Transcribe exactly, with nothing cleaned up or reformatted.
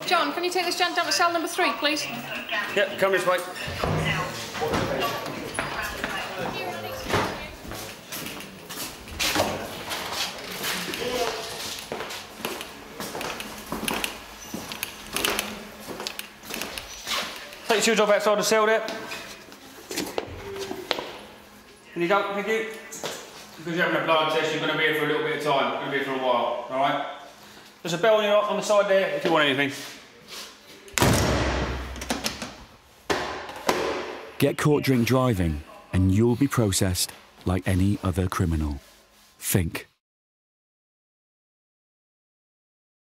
John, can you take this gent down to cell number three, please? Yeah, come this way. Take your shoes off outside the cell there. Can you go? Thank you. Because you're having a blood test, you're going to be here for a little bit of time. You're going to be here for a while, alright? There's a bell on, your, on the side there if you want anything. Get caught drink driving and you'll be processed like any other criminal. Think.